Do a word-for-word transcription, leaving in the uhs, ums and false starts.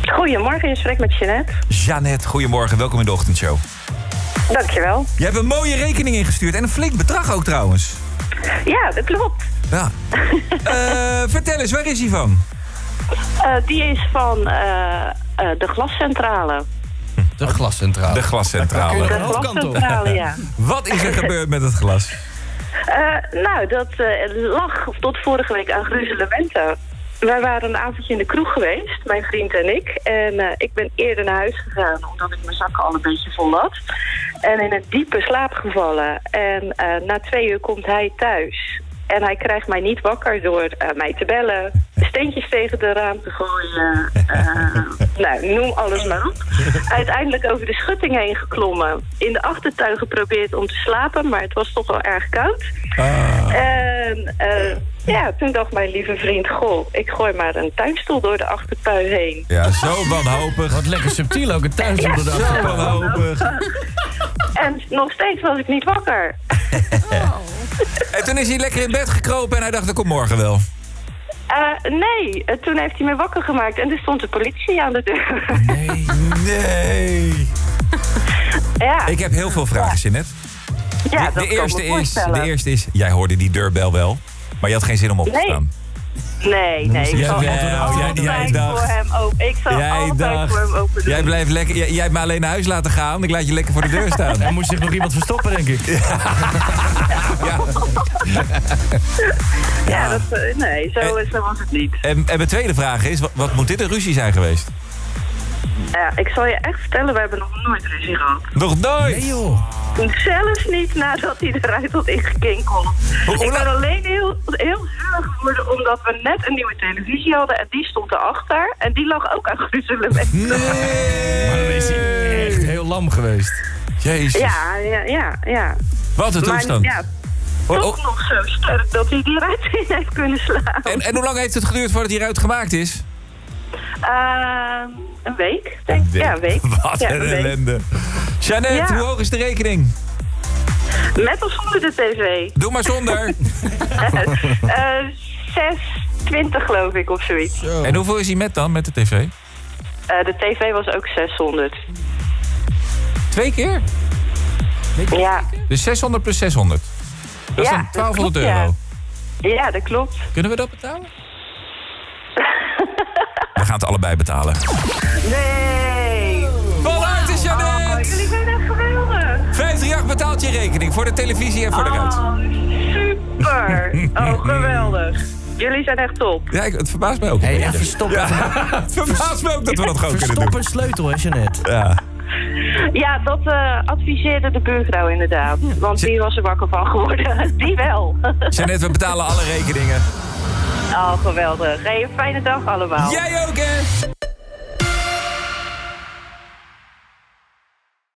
Goedemorgen, je spreekt met Jeannette. Jeannette, goedemorgen. Welkom in de ochtendshow. Dankjewel. Je hebt een mooie rekening ingestuurd en een flink bedrag ook trouwens. Ja, dat klopt. Ja. uh, vertel eens, waar is hij van? Uh, die is van uh, uh, de glascentrale. De glascentrale. De glascentrale. De glascentrale, ja. Wat is er gebeurd met het glas? Uh, nou, dat uh, lag tot vorige week aan gruzelementen. Wij waren een avondje in de kroeg geweest, mijn vriend en ik. En uh, ik ben eerder naar huis gegaan, omdat ik mijn zakken al een beetje vol had. En in een diepe slaap gevallen. En uh, na twee uur komt hij thuis. En hij krijgt mij niet wakker door uh, mij te bellen, steentjes tegen de raam te gooien. Uh, nou, noem alles maar op. Uiteindelijk over de schutting heen geklommen. In de achtertuin geprobeerd om te slapen, maar het was toch wel erg koud. Ah. En uh, ja, toen dacht mijn lieve vriend, goh, ik gooi maar een tuinstoel door de achtertuin heen. Ja, zo wanhopig. Wat lekker subtiel ook, een tuinstoel ja, door de achtertuin. Zo wanhopig. En nog steeds was ik niet wakker. Oh. En toen is hij lekker in bed gekropen en hij dacht, dat komt morgen wel. Uh, nee, uh, toen heeft hij me wakker gemaakt en er stond de politie aan de deur. Nee, nee. Ja. Ik heb heel veel vragen, Jeannette. Ja, de, dat de, kan eerste me is, voorstellen. de eerste is, jij hoorde die deurbel wel, maar je had geen zin om op te staan. Nee, nee. Ik zal Jawel, altijd jij- jij dacht- voor hem open. Ik zal Jij altijd dacht, voor hem open doen. Jij blijft lekker, jij, jij hebt me alleen naar huis laten gaan, ik laat je lekker voor de deur staan. Er moest zich nog iemand verstoppen, denk ik. Ja. Ja, dat, uh, nee, zo, En- zo was het niet. En, en mijn tweede vraag is, wat, wat moet dit een ruzie zijn geweest? Ja, ik zal je echt vertellen, we hebben nog nooit ruzie gehad. Nog nooit? Nee, joh. Zelfs niet nadat hij eruit had ingekinkeld. Hoe- hoe Ik ben lang- alleen heel, heel zuur geworden omdat we net een nieuwe televisie hadden en die stond erachter. En die lag ook aan gruzelementen. Nee. Maar dan is hij echt heel lam geweest. Jezus. Ja, ja, ja, ja. Wat een Maar toestand. ja, Oh, toch oh. nog zo sterk dat hij die eruit in heeft kunnen slaan. En, en hoe lang heeft het geduurd voordat hij eruit gemaakt is? Uh, een week, denk ik. Ja, een week. Wat ja, een week. ellende. Jeannette, Ja. hoe hoog is de rekening? Met of zonder de tv? Doe maar zonder. uh, zes twintig geloof ik of zoiets. Uh, En hoeveel is hij met dan, met de tv? de tv was ook zeshonderd. Twee keer? Ja, Dus zeshonderd plus zeshonderd. Dat is Ja, dan dat twaalfhonderd klopt, euro. ja, dat klopt. Kunnen we dat betalen? We gaan het allebei betalen. Nee! Van harte, Oh, Jeannette! jullie zijn echt geweldig. vijf drie acht betaalt je rekening voor de televisie en voor de ruit. Oh, super. Oh, geweldig. Jullie zijn echt top. Ja, ik- het verbaast mij ook. Hé, hey, even stoppen. Ja, het verbaast me ook dat we dat gewoon kunnen Verstop doen. een sleutel, hè, Jeannette. Ja. Ja, dat uh, adviseerde de buurvrouw inderdaad. Want die was er wakker van geworden. Die wel. Jeannette, we betalen alle rekeningen. Oh, geweldig. Hey, een fijne dag allemaal. Jij ook, hè?